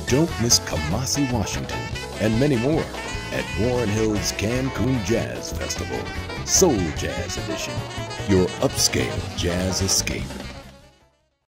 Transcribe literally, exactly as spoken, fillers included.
Don't miss Kamasi, Washington, and many more at Warren Hill's Cancun Jazz Festival, Soul Jazz Edition, your upscale jazz escape.